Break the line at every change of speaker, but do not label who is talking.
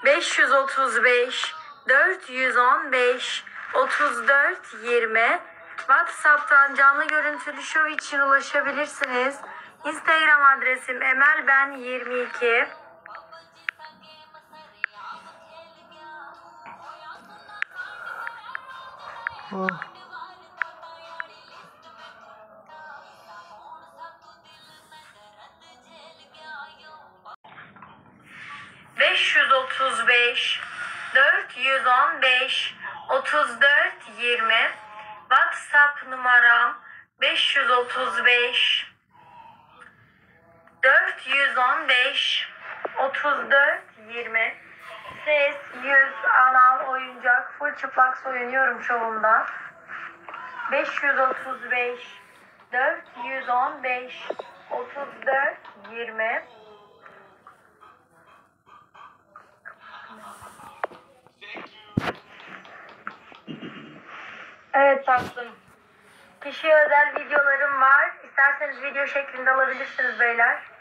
535 415 34 20. WhatsApp'tan canlı görüntülü şov için ulaşabilirsiniz. Instagram adresim emelben22.
Oh.
535 415 34 20. WhatsApp numaram 535 415 34 20. Ses, yüz, anal, oyuncak, full çıplak soyunuyorum şovumda. 535 415 34 20. Evet tatlım. Kişiye özel videolarım var. İsterseniz video şeklinde alabilirsiniz beyler.